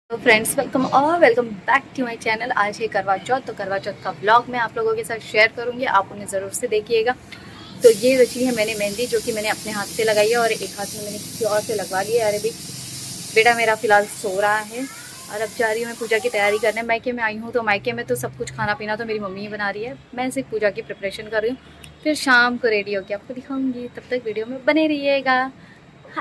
तो friends welcome back to my channel. आज है करवा चौथ, तो करवा चौथ का ब्लॉग मैं आप लोगों के साथ शेयर करूंगी, आप उन्हें ज़रूर से देखिएगा। तो ये रची है मैंने मेहंदी, जो कि मैंने अपने हाथ से लगाई है और एक हाथ में मैंने किसी और से लगवा ली है। अरे भी बेटा मेरा फ़िलहाल सो रहा है और अब जा रही हूँ मैं पूजा की तैयारी करने। मायके में आई हूँ तो मायके में तो सब कुछ खाना पीना तो मेरी मम्मी ही बना रही है, मैं सिर्फ पूजा की प्रिपरेशन कर रही हूँ। फिर शाम को रेडी होकर आपको दिखाऊंगी, तब तक वीडियो में बने रहिएगा। हाँ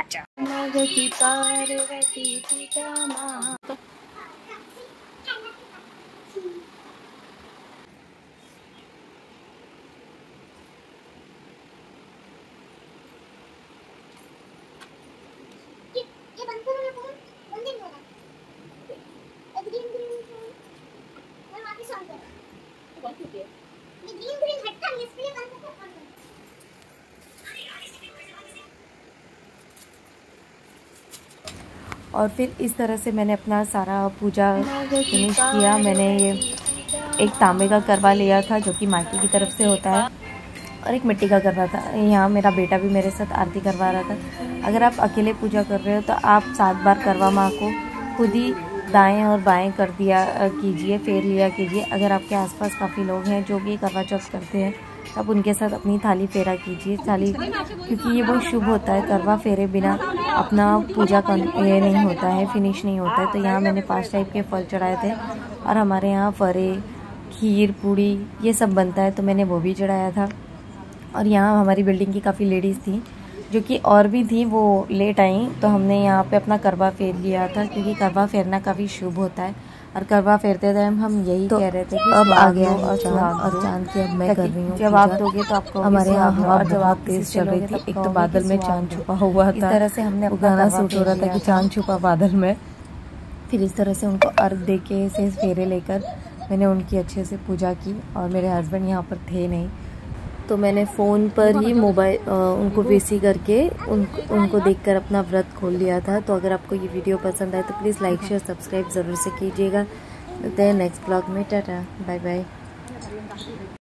और फिर इस तरह से मैंने अपना सारा पूजा फिनिश किया। मैंने ये एक तांबे का करवा लिया था जो कि मायके की तरफ से होता है, और एक मिट्टी का करवा था। यहाँ मेरा बेटा भी मेरे साथ आरती करवा रहा था। अगर आप अकेले पूजा कर रहे हो तो आप 7 बार करवा माँ को खुद ही दाएं और बाएं कर दिया कीजिए, फेर लिया कीजिए। अगर आपके आसपास काफ़ी लोग हैं जो भी करवा चौथ करते हैं तो आप उनके साथ अपनी थाली फेरा कीजिए, क्योंकि ये बहुत शुभ होता है। करवा फेरे बिना अपना पूजा ये नहीं होता है, फिनिश नहीं होता है। तो यहाँ मैंने 5 टाइप के फल चढ़ाए थे और हमारे यहाँ फरे, खीर, पूड़ी ये सब बनता है, तो मैंने वो भी चढ़ाया था। और यहाँ हमारी बिल्डिंग की काफ़ी लेडीज़ थी जो कि और भी थी, वो लेट आई, तो हमने यहाँ पे अपना करवा फेर लिया था, क्योंकि करवा फेरना काफ़ी शुभ होता है। और करवा फेरते टाइम हम यही कह रहे थे कि अब आ गया और चांद की अब मैं कर रही हूँ। जब आप दोगे तो आपको हमारे यहाँ हवा बहुत तेज चल रही थी, एक तो बादल में चांद छुपा हुआ था। इस तरह से हमने गाना सूट हो रहा था कि चांद छुपा बादल में। फिर इस तरह से उनको अर्घ दे के से फेरे लेकर मैंने उनकी अच्छे से पूजा की। और मेरे हस्बैंड यहाँ पर थे नहीं, तो मैंने फ़ोन पर ही मोबाइल उनको वीसी करके उनको देखकर अपना व्रत खोल लिया था। तो अगर आपको ये वीडियो पसंद आए तो प्लीज़ लाइक शेयर सब्सक्राइब ज़रूर से कीजिएगा। मिलते हैं नेक्स्ट ब्लॉग में। Tata bye bye.